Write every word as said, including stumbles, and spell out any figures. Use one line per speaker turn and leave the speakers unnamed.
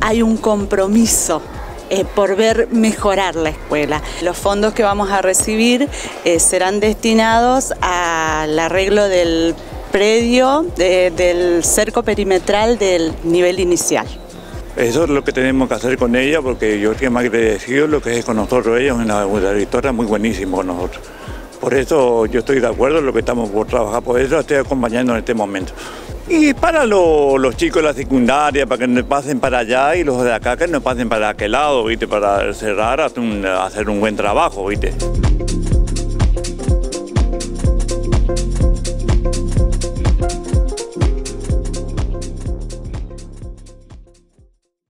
hay un compromiso Eh, por ver mejorar la escuela. Los fondos que vamos a recibir eh, serán destinados al arreglo del predio, de, del cerco perimetral del nivel inicial.
Eso es lo que tenemos que hacer con ella, porque yo estoy más agradecido lo que es con nosotros. Ella es una, una directora muy buenísima con nosotros. Por eso yo estoy de acuerdo en lo que estamos por trabajar, por eso la estoy acompañando en este momento. Y para lo, los chicos de la secundaria, para que no pasen para allá, y los de acá que no pasen para aquel lado, ¿viste? Para cerrar, hacer un, hacer un buen trabajo, ¿viste?